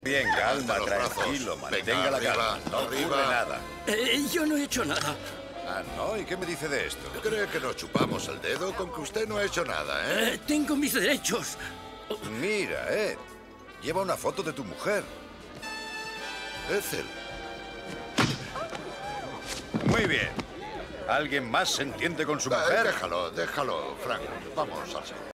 Bien, calma, Los brazos. tranquilo, mantenga Venga, la arriba, calma. No arriba. ocurre nada. Yo no he hecho nada. Ah, ¿no? ¿Y qué me dice de esto? ¿Cree que nos chupamos el dedo con que usted no ha hecho nada, eh? Tengo mis derechos. Mira, lleva una foto de tu mujer. Ethel. Muy bien. ¿Alguien más se entiende con su mujer? Déjalo, Frank. Vamos al salón.